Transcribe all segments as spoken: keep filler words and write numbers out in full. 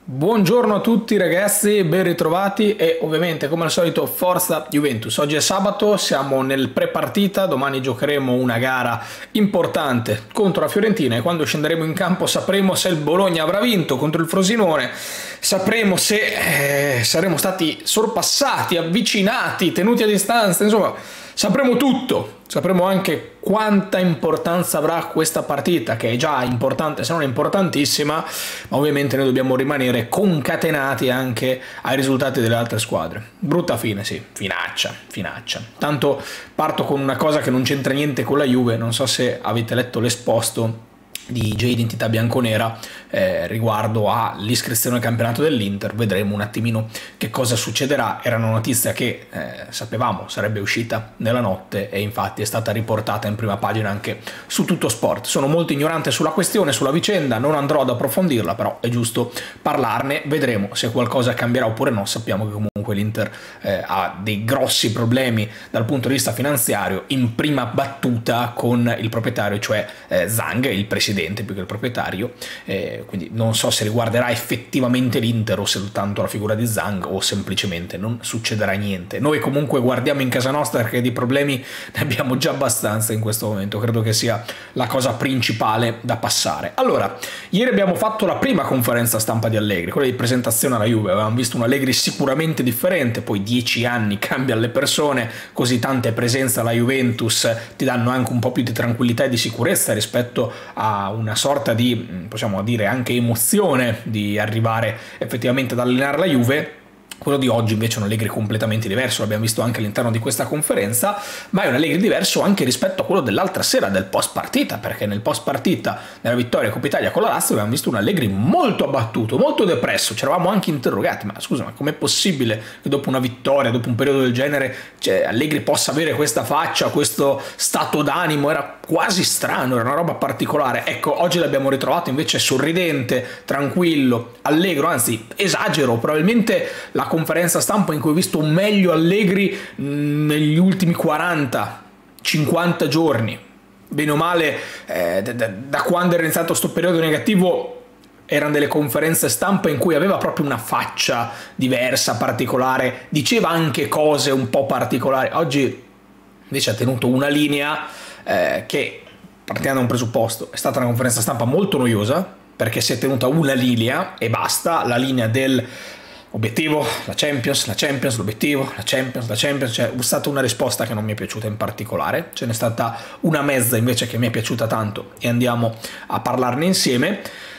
Buongiorno a tutti ragazzi, ben ritrovati e ovviamente come al solito forza Juventus. Oggi è sabato, siamo nel pre-partita, domani giocheremo una gara importante contro la Fiorentina e quando scenderemo in campo sapremo se il Bologna avrà vinto contro il Frosinone, sapremo se eh, saremo stati sorpassati, avvicinati, tenuti a distanza, insomma sapremo tutto. Sapremo anche quanta importanza avrà questa partita, che è già importante se non importantissima, ma ovviamente noi dobbiamo rimanere concatenati anche ai risultati delle altre squadre. Brutta fine, sì, finaccia, finaccia. Tanto parto con una cosa che non c'entra niente con la Juve, non so se avete letto l'esposto di J Identità Bianconera eh, riguardo all'iscrizione al campionato dell'Inter. Vedremo un attimino che cosa succederà. Era una notizia che eh, sapevamo sarebbe uscita nella notte e infatti è stata riportata in prima pagina anche su Tutto Sport. Sono molto ignorante sulla questione, sulla vicenda, non andrò ad approfondirla, però è giusto parlarne. Vedremo se qualcosa cambierà oppure no. Sappiamo che comunque l'Inter eh, ha dei grossi problemi dal punto di vista finanziario, in prima battuta con il proprietario, cioè eh, Zhang, il presidente più che il proprietario, eh, quindi non so se riguarderà effettivamente l'Inter o soltanto la figura di Zhang o semplicemente non succederà niente. Noi comunque guardiamo in casa nostra perché di problemi ne abbiamo già abbastanza in questo momento, credo che sia la cosa principale da passare. Allora, ieri abbiamo fatto la prima conferenza stampa di Allegri, quella di presentazione alla Juve. Avevamo visto un Allegri sicuramente differente, poi dieci anni cambiano le persone, così tante presenze alla Juventus ti danno anche un po' più di tranquillità e di sicurezza rispetto a una sorta di, possiamo dire, anche emozione di arrivare effettivamente ad allenare la Juve. Quello di oggi invece è un Allegri completamente diverso, l'abbiamo visto anche all'interno di questa conferenza, ma è un Allegri diverso anche rispetto a quello dell'altra sera, del post partita, perché nel post partita nella vittoria Coppa Italia con la Lazio abbiamo visto un Allegri molto abbattuto, molto depresso. Ci eravamo anche interrogati, ma scusa, ma com'è possibile che dopo una vittoria, dopo un periodo del genere, cioè, Allegri possa avere questa faccia, questo stato d'animo? Era quasi strano, era una roba particolare. Ecco, oggi l'abbiamo ritrovato invece sorridente, tranquillo, allegro, anzi esagero, probabilmente la conferenza stampa in cui ho visto un meglio Allegri negli ultimi quaranta cinquanta giorni, bene o male, eh, da, da quando era iniziato questo periodo negativo. Erano delle conferenze stampa in cui aveva proprio una faccia diversa, particolare, diceva anche cose un po' particolari. Oggi invece ha tenuto una linea eh, che, partendo da un presupposto, è stata una conferenza stampa molto noiosa, perché si è tenuta una linea e basta, la linea del obiettivo, la Champions, la Champions, l'obiettivo, la Champions, la Champions. Cioè, è stata una risposta che non mi è piaciuta in particolare, ce n'è stata una mezza invece che mi è piaciuta tanto e andiamo a parlarne insieme.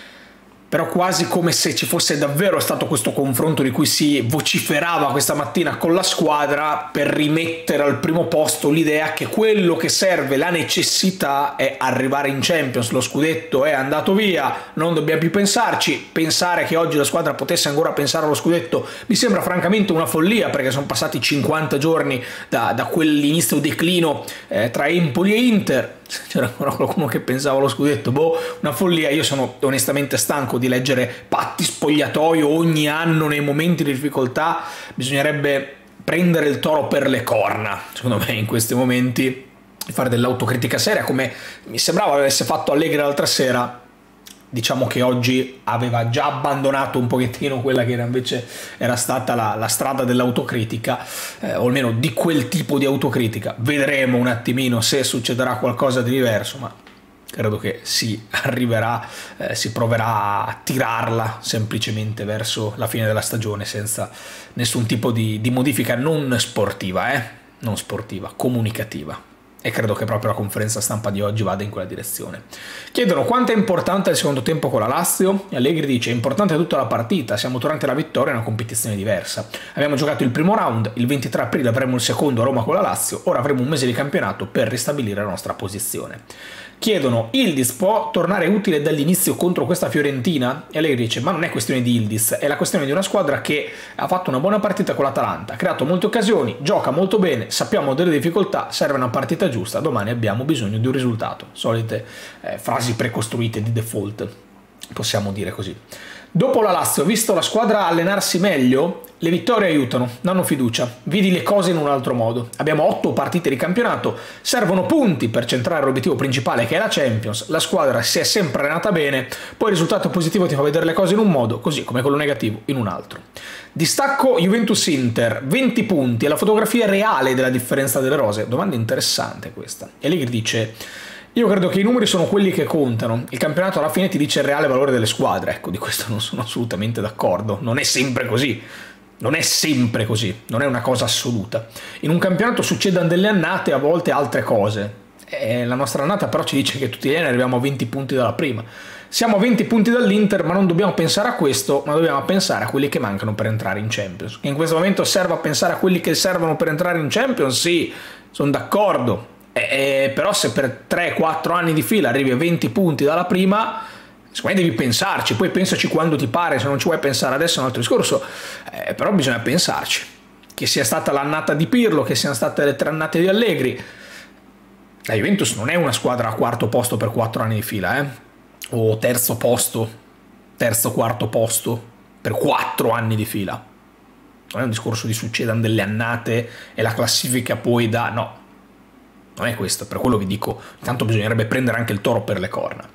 Però quasi come se ci fosse davvero stato questo confronto di cui si vociferava questa mattina con la squadra per rimettere al primo posto l'idea che quello che serve, la necessità, è arrivare in Champions. Lo scudetto è andato via, non dobbiamo più pensarci. Pensare che oggi la squadra potesse ancora pensare allo scudetto mi sembra francamente una follia, perché sono passati cinquanta giorni da, da quell'inizio declino eh, tra Empoli e Inter. C'era qualcuno che pensava allo scudetto, boh, una follia. Io sono onestamente stanco di leggere patti spogliatoio ogni anno nei momenti di difficoltà. Bisognerebbe prendere il toro per le corna, secondo me, in questi momenti, fare dell'autocritica seria come mi sembrava avesse fatto Allegri l'altra sera. Diciamo che oggi aveva già abbandonato un pochettino quella che era invece era stata la, la strada dell'autocritica, eh, o almeno di quel tipo di autocritica. Vedremo un attimino se succederà qualcosa di diverso, ma credo che si arriverà, eh, si proverà a tirarla semplicemente verso la fine della stagione senza nessun tipo di, di modifica non sportiva, eh? non sportiva, comunicativa. E credo che proprio la conferenza stampa di oggi vada in quella direzione. Chiedono quanto è importante il secondo tempo con la Lazio. E Allegri dice: è importante tutta la partita, siamo durante la vittoria in una competizione diversa. Abbiamo giocato il primo round, il ventitré aprile avremo il secondo a Roma con la Lazio, ora avremo un mese di campionato per ristabilire la nostra posizione. Chiedono: Yildiz può tornare utile dall'inizio contro questa Fiorentina? E Allegri dice: ma non è questione di Yildiz, è la questione di una squadra che ha fatto una buona partita con l'Atalanta, ha creato molte occasioni, gioca molto bene, sappiamo delle difficoltà, serve una partita giusta, domani abbiamo bisogno di un risultato. Solite eh, frasi precostruite di default, possiamo dire così. Dopo la Lazio, ho visto la squadra allenarsi meglio? le vittorie aiutano, danno fiducia, vedi le cose in un altro modo. Abbiamo otto partite di campionato, servono punti per centrare l'obiettivo principale che è la Champions, la squadra si è sempre allenata bene, poi il risultato positivo ti fa vedere le cose in un modo, così come quello negativo in un altro. Distacco Juventus-Inter, venti punti, è la fotografia reale della differenza delle rose. Domanda interessante questa. E Allegri dice: io credo che i numeri sono quelli che contano, il campionato alla fine ti dice il reale valore delle squadre. Ecco, di questo non sono assolutamente d'accordo, non è sempre così, non è sempre così, non è una cosa assoluta. In un campionato succedono delle annate, a volte altre cose. E la nostra annata però ci dice che tutti gli anni arriviamo a venti punti dalla prima. Siamo a venti punti dall'Inter, ma non dobbiamo pensare a questo, ma dobbiamo pensare a quelli che mancano per entrare in Champions. Che in questo momento serva a pensare a quelli che servono per entrare in Champions? Sì, sono d'accordo. Eh, però se per tre quattro anni di fila arrivi a venti punti dalla prima, secondo me devi pensarci, poi pensaci quando ti pare, se non ci vuoi pensare adesso è un altro discorso, eh, però bisogna pensarci, che sia stata l'annata di Pirlo, che siano state le tre annate di Allegri. La Juventus non è una squadra a quarto posto per quattro anni di fila, eh? O terzo posto, terzo quarto posto per quattro anni di fila. Non è un discorso di succedano delle annate e la classifica poi da... no. Non è questo, per quello vi dico, intanto bisognerebbe prendere anche il toro per le corna.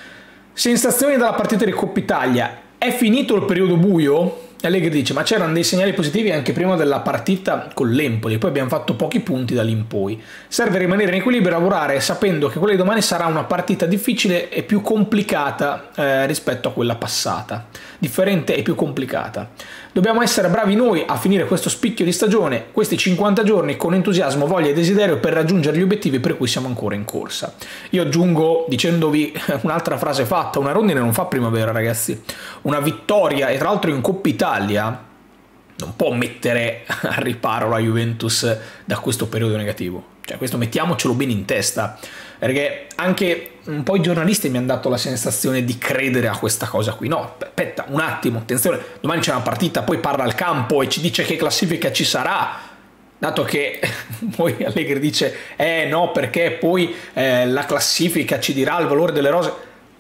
Sensazioni dalla partita di Coppa Italia, è finito il periodo buio? Allegri dice, ma c'erano dei segnali positivi anche prima della partita con l'Empoli, poi abbiamo fatto pochi punti da lì in poi. Serve rimanere in equilibrio e lavorare sapendo che quella di domani sarà una partita difficile e più complicata eh, rispetto a quella passata. Differente e più complicata. Dobbiamo essere bravi noi a finire questo spicchio di stagione, questi cinquanta giorni, con entusiasmo, voglia e desiderio per raggiungere gli obiettivi per cui siamo ancora in corsa. Io aggiungo, dicendovi un'altra frase fatta, una rondine non fa primavera, ragazzi. Una vittoria, e tra l'altro in Coppa Italia, non può mettere al riparo la Juventus da questo periodo negativo. Cioè, questo mettiamocelo bene in testa, perché anche un po' i giornalisti mi hanno dato la sensazione di credere a questa cosa qui. No, aspetta un attimo, attenzione, domani c'è una partita, poi parla al campo e ci dice che classifica ci sarà, dato che poi Allegri dice eh no, perché poi eh, la classifica ci dirà il valore delle rose.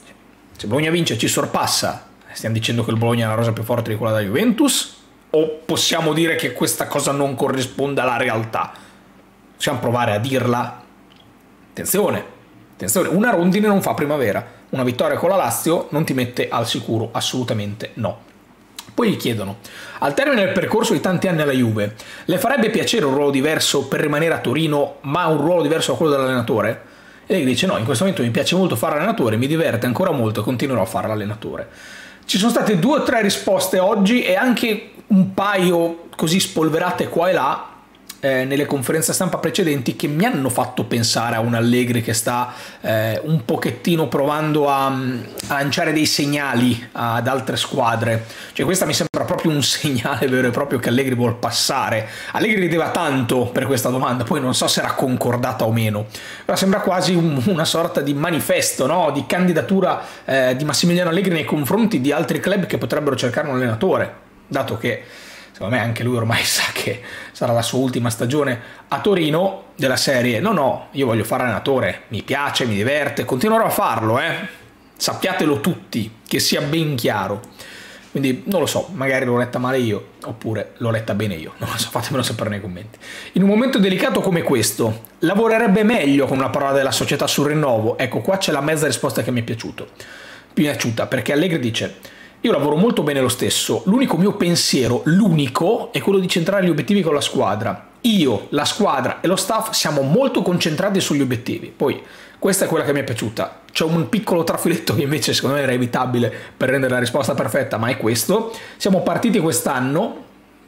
Se Bologna vince ci sorpassa, stiamo dicendo che il Bologna è una rosa più forte di quella della Juventus? O possiamo dire che questa cosa non corrisponde alla realtà? Possiamo provare a dirla? Attenzione, attenzione, una rondine non fa primavera. Una vittoria con la Lazio non ti mette al sicuro, assolutamente no. Poi gli chiedono, al termine del percorso di tanti anni alla Juve, le farebbe piacere un ruolo diverso per rimanere a Torino, ma un ruolo diverso da quello dell'allenatore? E lei dice, no, in questo momento mi piace molto fare allenatore, mi diverte ancora molto e continuerò a fare l'allenatore. Ci sono state due o tre risposte oggi e anche un paio così spolverate qua e là eh, nelle conferenze stampa precedenti che mi hanno fatto pensare a un Allegri che sta eh, un pochettino provando a, a lanciare dei segnali ad altre squadre. Cioè questa mi sembra proprio un segnale vero e proprio che Allegri vuol passare. Allegri rideva tanto per questa domanda, poi non so se era concordata o meno, però sembra quasi un, una sorta di manifesto, no? Di candidatura eh, di Massimiliano Allegri nei confronti di altri club che potrebbero cercare un allenatore, dato che secondo me anche lui ormai sa che sarà la sua ultima stagione a Torino, della serie no no, io voglio fare allenatore, mi piace, mi diverte, continuerò a farlo, eh? Sappiatelo tutti, che sia ben chiaro. Quindi non lo so, magari l'ho letta male io, oppure l'ho letta bene io, non lo so, fatemelo sapere nei commenti. In un momento delicato come questo, lavorerebbe meglio con una parola della società sul rinnovo? Ecco, qua c'è la mezza risposta che mi è piaciuto, mi è piaciuta, perché Allegri dice: io lavoro molto bene lo stesso, l'unico mio pensiero, l'unico, è quello di centrare gli obiettivi con la squadra. Io, la squadra e lo staff siamo molto concentrati sugli obiettivi. Poi, questa è quella che mi è piaciuta. C'è un piccolo trafiletto che invece secondo me era evitabile per rendere la risposta perfetta, ma è questo. Siamo partiti quest'anno?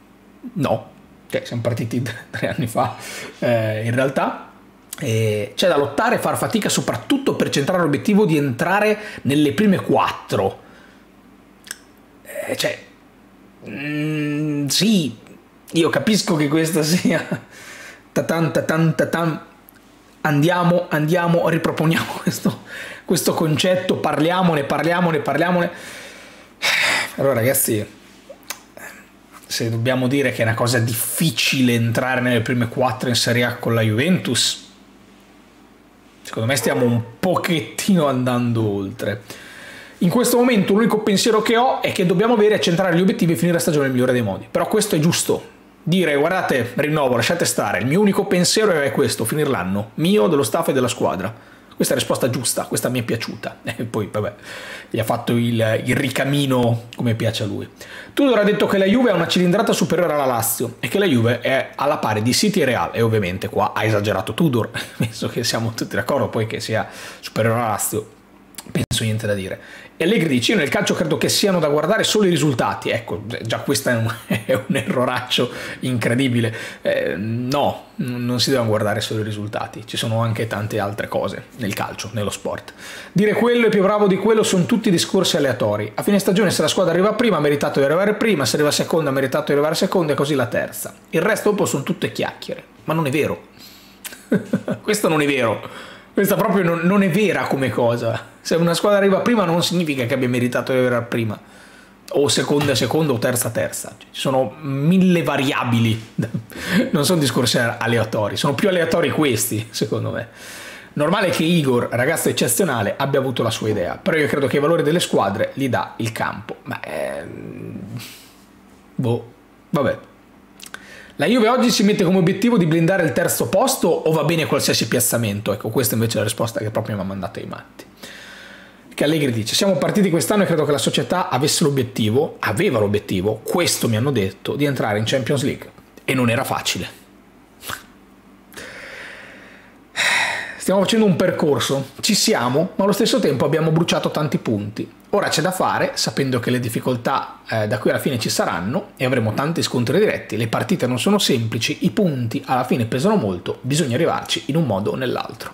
No, okay, siamo partiti tre anni fa, eh, in realtà. C'è da lottare e far fatica soprattutto per centrare l'obiettivo di entrare nelle prime quattro. Cioè, mm, sì, io capisco che questa sia tatan, tatan, tatan. Andiamo, andiamo, riproponiamo questo, questo concetto, parliamone, parliamone, parliamone. Allora ragazzi, se dobbiamo dire che è una cosa difficile entrare nelle prime quattro in Serie A con la Juventus, secondo me stiamo un pochettino andando oltre. In questo momento l'unico pensiero che ho è che dobbiamo avere a centrare gli obiettivi e finire la stagione nel migliore dei modi. Però questo è giusto. Dire, guardate, rinnovo, lasciate stare. Il mio unico pensiero è questo, finire l'anno. Mio, dello staff e della squadra. Questa è la risposta giusta, questa mi è piaciuta. E poi, vabbè, gli ha fatto il, il ricamino come piace a lui. Tudor ha detto che la Juve ha una cilindrata superiore alla Lazio e che la Juve è alla pari di City e Real. E ovviamente qua ha esagerato Tudor, penso che siamo tutti d'accordo poi che sia superiore alla Lazio. Penso niente da dire. E Allegri dice, io nel calcio credo che siano da guardare solo i risultati. Ecco, già questo è un, è un erroraccio incredibile. Eh, no, non si devono guardare solo i risultati, ci sono anche tante altre cose nel calcio, nello sport. Dire quello è più bravo di quello sono tutti discorsi aleatori. A fine stagione se la squadra arriva prima ha meritato di arrivare prima, se arriva seconda ha meritato di arrivare seconda e così la terza. Il resto dopo sono tutte chiacchiere, ma non è vero. Questo non è vero. Questa proprio non, non è vera come cosa. Se una squadra arriva prima non significa che abbia meritato di arrivare prima, o seconda seconda o terza terza. Ci sono mille variabili, non sono discorsi aleatori, sono più aleatori questi, secondo me. Normale che Igor, ragazzo eccezionale, abbia avuto la sua idea, però io credo che i valori delle squadre li dà il campo. Ma eh, boh, vabbè. La Juve oggi si mette come obiettivo di blindare il terzo posto o va bene qualsiasi piazzamento? Ecco, questa invece è la risposta che proprio mi ha mandato ai matti. Che Allegri dice, siamo partiti quest'anno e credo che la società avesse l'obiettivo, aveva l'obiettivo, questo mi hanno detto, di entrare in Champions League. E non era facile. Stiamo facendo un percorso, ci siamo, ma allo stesso tempo abbiamo bruciato tanti punti. Ora c'è da fare, sapendo che le difficoltà eh, da qui alla fine ci saranno e avremo tanti scontri diretti, le partite non sono semplici, i punti alla fine pesano molto, bisogna arrivarci in un modo o nell'altro.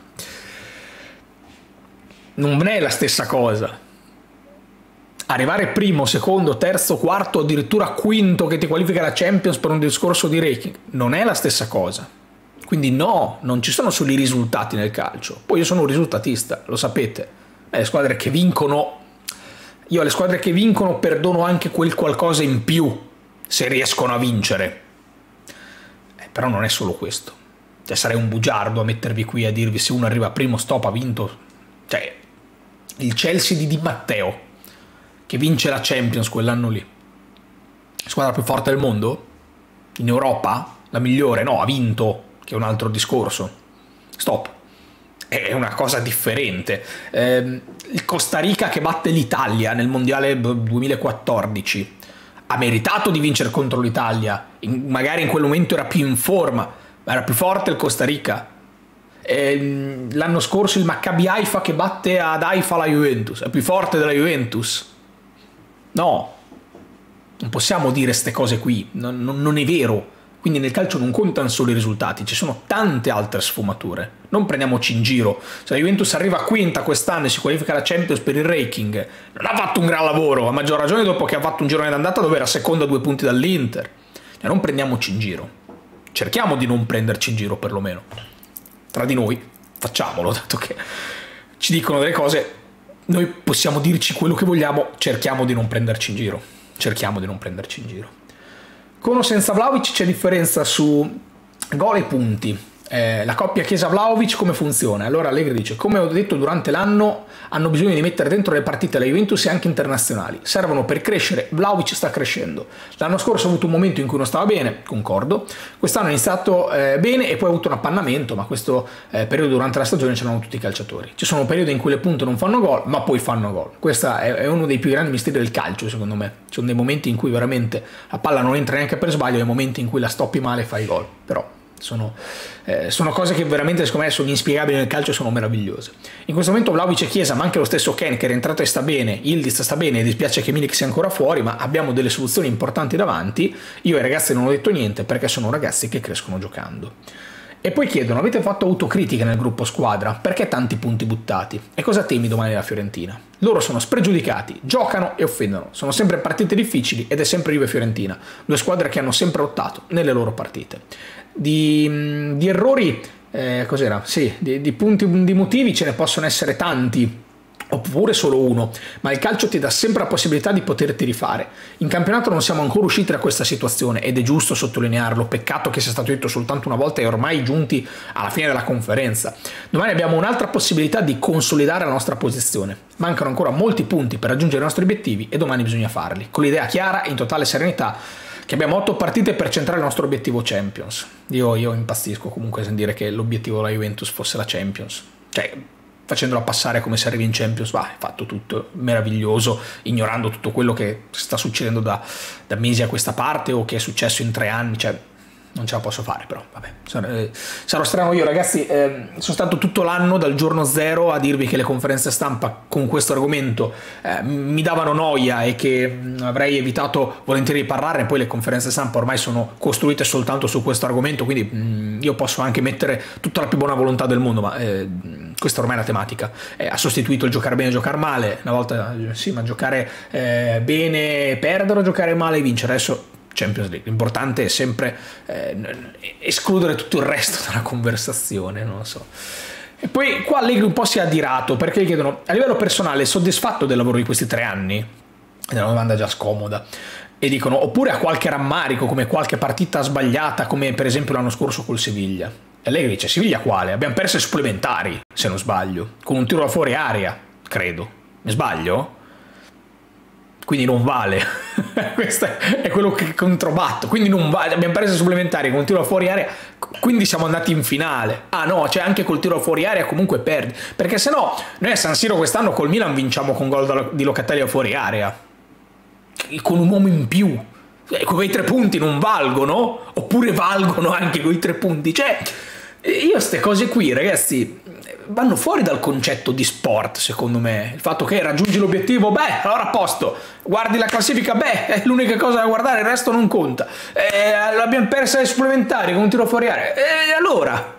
Non è la stessa cosa. Arrivare primo, secondo, terzo, quarto, addirittura quinto che ti qualifica la Champions per un discorso di ranking, non è la stessa cosa. Quindi no, non ci sono solo i risultati nel calcio. Poi io sono un risultatista, lo sapete. Eh, le squadre che vincono, io alle squadre che vincono perdono anche quel qualcosa in più, se riescono a vincere. Eh, però non è solo questo. Cioè sarei un bugiardo a mettervi qui a dirvi se uno arriva primo, stop, ha vinto. Cioè, il Chelsea di Di Matteo, che vince la Champions quell'anno lì. Squadra più forte del mondo? In Europa? La migliore? No, ha vinto. Che è un altro discorso. Stop. È una cosa differente. Eh, il Costa Rica che batte l'Italia nel mondiale duemilaquattordici ha meritato di vincere contro l'Italia. Magari in quel momento era più in forma, ma era più forte il Costa Rica. Eh, l'anno scorso il Maccabi Haifa che batte ad Haifa la Juventus è più forte della Juventus. No, non possiamo dire queste cose qui, non, non, non è vero. Quindi nel calcio non contano solo i risultati, ci sono tante altre sfumature. Non prendiamoci in giro. Se la Juventus arriva a quinta quest'anno e si qualifica alla Champions per il ranking, non ha fatto un gran lavoro, a maggior ragione dopo che ha fatto un girone d'andata dove era seconda a due punti dall'Inter. Cioè, non prendiamoci in giro. Cerchiamo di non prenderci in giro perlomeno. Tra di noi, facciamolo, dato che ci dicono delle cose, noi possiamo dirci quello che vogliamo, cerchiamo di non prenderci in giro. Cerchiamo di non prenderci in giro. Con o senza Vlahovic c'è differenza su gol e punti. Eh, la coppia Chiesa-Vlahovic come funziona? Allora Allegri dice, come ho detto durante l'anno hanno bisogno di mettere dentro le partite la Juventus e anche internazionali, servono per crescere, Vlahovic sta crescendo, l'anno scorso ha avuto un momento in cui non stava bene, concordo, quest'anno ha iniziato eh, bene e poi ha avuto un appannamento, ma questo eh, periodo durante la stagione c'erano tutti i calciatori, ci sono periodi in cui le punte non fanno gol ma poi fanno gol, questo è, è uno dei più grandi misteri del calcio secondo me, ci sono dei momenti in cui veramente la palla non entra neanche per sbaglio e momenti in cui la stoppi male e fai gol, però Sono, eh, sono cose che veramente secondo me sono inspiegabili nel calcio e sono meravigliose. In questo momento Vlahovic e Chiesa, ma anche lo stesso Ken che è rientrato e sta bene, Yildiz sta bene, dispiace che Milik sia ancora fuori, ma abbiamo delle soluzioni importanti davanti. Io ai ragazzi non ho detto niente perché sono ragazzi che crescono giocando. E poi chiedono, avete fatto autocritica nel gruppo squadra? Perché tanti punti buttati? E cosa temi domani la Fiorentina? Loro sono spregiudicati, giocano e offendono. Sono sempre partite difficili ed è sempre Juve e Fiorentina, due squadre che hanno sempre lottato nelle loro partite. Di, di errori, eh, cos'era? Sì, di, di punti, di motivi ce ne possono essere tanti. oppure solo uno, ma il calcio ti dà sempre la possibilità di poterti rifare. In campionato non siamo ancora usciti da questa situazione ed è giusto sottolinearlo, peccato che sia stato detto soltanto una volta e ormai giunti alla fine della conferenza. Domani abbiamo un'altra possibilità di consolidare la nostra posizione. Mancano ancora molti punti per raggiungere i nostri obiettivi e domani bisogna farli, con l'idea chiara e in totale serenità che abbiamo otto partite per centrare il nostro obiettivo Champions. Io, io impazzisco comunque a sentire che l'obiettivo della Juventus fosse la Champions, cioè facendola passare come se arrivi in Champions, va, è fatto tutto meraviglioso, ignorando tutto quello che sta succedendo da, da mesi a questa parte o che è successo in tre anni, cioè non ce la posso fare, però vabbè, sarò, eh, sarò strano io, ragazzi. Eh, sono stato tutto l'anno dal giorno zero a dirvi che le conferenze stampa con questo argomento eh, mi davano noia e che mh, avrei evitato volentieri di parlarne. Poi le conferenze stampa ormai sono costruite soltanto su questo argomento, quindi mh, io posso anche mettere tutta la più buona volontà del mondo, ma eh, questa ormai è la tematica. Eh, ha sostituito il giocare bene e giocare male. Una volta sì, ma giocare eh, bene e perdere o giocare male e vincere. Adesso Champions League, l'importante è sempre eh, escludere tutto il resto dalla conversazione, non lo so. E poi qua Allegri un po' si è adirato perché gli chiedono: a livello personale è soddisfatto del lavoro di questi tre anni? È una domanda già scomoda. E dicono: oppure ha qualche rammarico, come qualche partita sbagliata, come per esempio l'anno scorso col Siviglia? E Allegri dice: Siviglia quale? Abbiamo perso ai supplementari, se non sbaglio, con un tiro da fuori area, credo. Mi sbaglio? Quindi non vale. Questo è quello che controbatto. Quindi non vale. Abbiamo perso i supplementari con un tiro fuori area, quindi siamo andati in finale. Ah no, cioè anche col tiro fuori area comunque perdi, perché se no noi a San Siro quest'anno col Milan vinciamo con gol di Locatelli a fuori area, con un uomo in più. Quei tre punti non valgono? Oppure valgono anche quei tre punti? Cioè io ste cose qui, ragazzi, vanno fuori dal concetto di sport, secondo me. Il fatto che raggiungi l'obiettivo, beh, allora a posto. Guardi la classifica, beh, è l'unica cosa da guardare, il resto non conta. Eh, l'abbiamo persa ai supplementari con un tiro fuori area. E allora?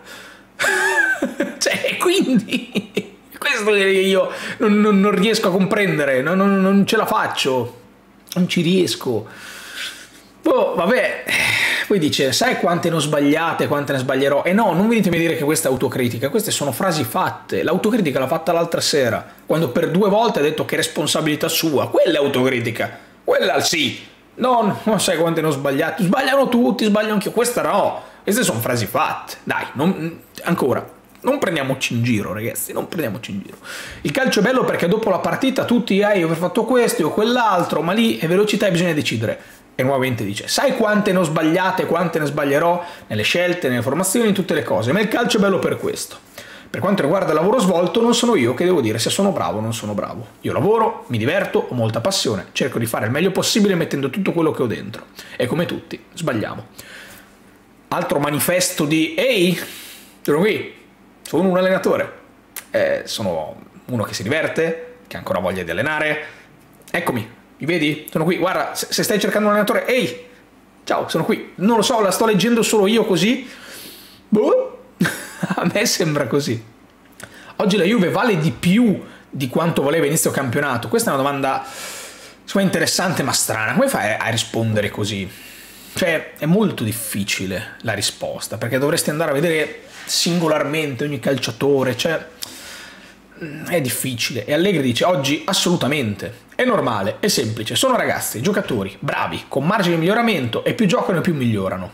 Cioè, quindi questo che io non, non, non riesco a comprendere, non, non, non ce la faccio, non ci riesco. Boh, vabbè. Poi dice: sai quante ne ho sbagliate, quante ne sbaglierò? E no, non venitemi a dire che questa è autocritica, queste sono frasi fatte. L'autocritica l'ha fatta l'altra sera, quando per due volte ha detto che è responsabilità sua. Quella è autocritica, quella sì. No, non sai quante ne ho sbagliate. Sbagliano tutti, sbaglio anch'io. Questa no, queste sono frasi fatte. Dai, non, ancora, non prendiamoci in giro, ragazzi, non prendiamoci in giro. Il calcio è bello perché dopo la partita tutti, eh, io aver fatto questo o quell'altro, ma lì è velocità e bisogna decidere. E nuovamente dice: sai quante ne ho sbagliate, quante ne sbaglierò nelle scelte, nelle formazioni, in tutte le cose, ma il calcio è bello per questo. Per quanto riguarda il lavoro svolto, non sono io che devo dire se sono bravo o non sono bravo. Io lavoro, mi diverto, ho molta passione, cerco di fare il meglio possibile mettendo tutto quello che ho dentro. E come tutti, sbagliamo. Altro manifesto di: ehi, sono qui, sono un allenatore, eh, sono uno che si diverte, che ha ancora voglia di allenare, eccomi. Mi vedi? Sono qui, guarda, se stai cercando un allenatore, ehi, ciao, sono qui. Non lo so, la sto leggendo solo io così? Boh, a me sembra così. Oggi la Juve vale di più di quanto valeva inizio campionato? Questa è una domanda, insomma, interessante ma strana. Come fai a rispondere così? Cioè, è molto difficile la risposta, perché dovresti andare a vedere singolarmente ogni calciatore, cioè è difficile. E Allegri dice: oggi assolutamente, è normale, è semplice, sono ragazzi, giocatori, bravi, con margine di miglioramento e più giocano e più migliorano.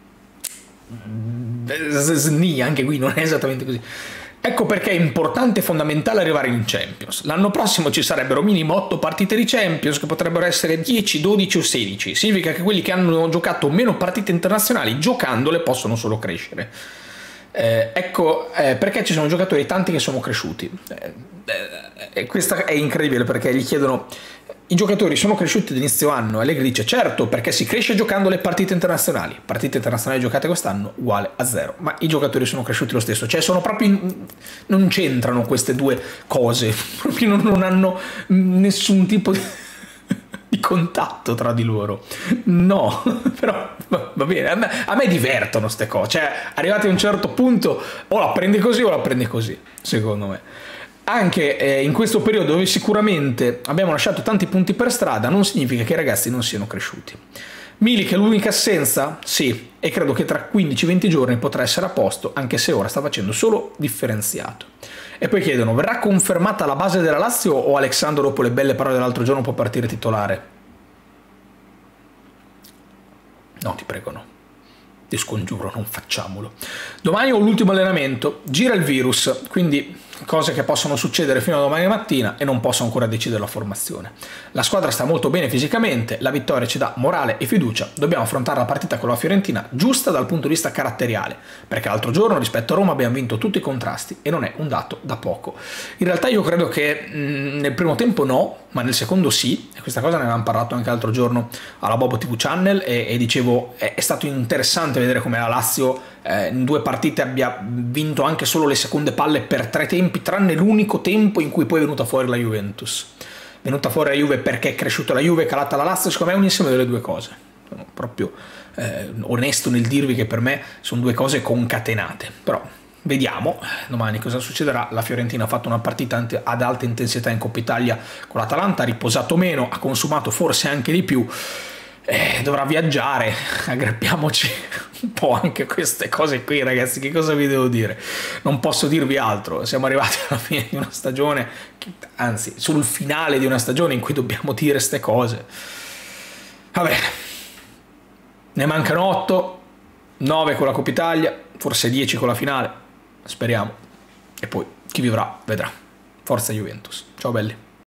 Sni, anche qui non è esattamente così. Ecco perché è importante e fondamentale arrivare in Champions. L'anno prossimo ci sarebbero minimo otto partite di Champions, che potrebbero essere dieci, dodici o sedici. Significa che quelli che hanno giocato meno partite internazionali, giocandole, possono solo crescere. Eh, ecco eh, perché ci sono giocatori tanti che sono cresciuti. Eh, eh, questa è incredibile, perché gli chiedono: i giocatori sono cresciuti all'inizio anno? E Allegri dice: certo, perché si cresce giocando le partite internazionali. Partite internazionali giocate quest'anno uguale a zero, ma i giocatori sono cresciuti lo stesso. Cioè sono proprio in... non c'entrano queste due cose, proprio non, non hanno nessun tipo di di contatto tra di loro. No, però va bene, a me, a me divertono ste cose, cioè arrivati a un certo punto o la prendi così o la prendi così, secondo me. anche eh, in questo periodo dove sicuramente abbiamo lasciato tanti punti per strada, non significa che i ragazzi non siano cresciuti. Milik è l'unica assenza? Sì, e credo che tra quindici venti giorni potrà essere a posto, anche se ora sta facendo solo differenziato. E poi chiedono, verrà confermata la base della Lazio o Alexandro dopo le belle parole dell'altro giorno può partire titolare? No, ti prego, no. Ti scongiuro, non facciamolo. Domani ho l'ultimo allenamento, gira il virus, quindi cose che possono succedere fino a domani mattina e non posso ancora decidere la formazione. La squadra sta molto bene fisicamente, la vittoria ci dà morale e fiducia, dobbiamo affrontare la partita con la Fiorentina giusta dal punto di vista caratteriale, perché l'altro giorno rispetto a Roma abbiamo vinto tutti i contrasti e non è un dato da poco. In realtà io credo che mh, nel primo tempo no, ma nel secondo sì, e questa cosa ne avevamo parlato anche l'altro giorno alla Bobo ti vu Channel e, e dicevo è, è stato interessante vedere come la Lazio eh, in due partite abbia vinto anche solo le seconde palle per tre tempi, tranne l'unico tempo in cui poi è venuta fuori la Juventus. È venuta fuori la Juve perché è cresciuta la Juve, è calata la Lazio, secondo me è un insieme delle due cose. Sono proprio eh, onesto nel dirvi che per me sono due cose concatenate, però vediamo domani cosa succederà. La Fiorentina ha fatto una partita ad alta intensità in Coppa Italia con l'Atalanta, ha riposato meno, ha consumato forse anche di più, eh, dovrà viaggiare, aggrappiamoci un po' anche a queste cose qui, ragazzi. Che cosa vi devo dire? Non posso dirvi altro, siamo arrivati alla fine di una stagione, anzi sul finale di una stagione in cui dobbiamo dire ste cose. Vabbè, ne mancano otto, nove con la Coppa Italia, forse dieci con la finale, speriamo, e poi chi vivrà vedrà. Forza Juventus, ciao belli.